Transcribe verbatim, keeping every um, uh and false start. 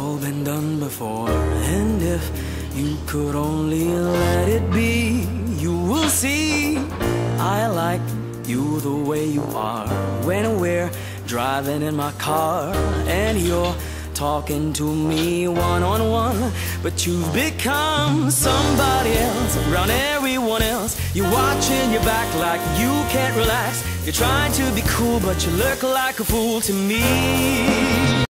all been done before. And if you could only let it be, you will see I like you the way you are. When we're driving in my car and you're talking to me one-on-one, but you've become somebody else around everyone else. You're watching your back like you can't relax. You're trying to be cool, but you look like a fool to me.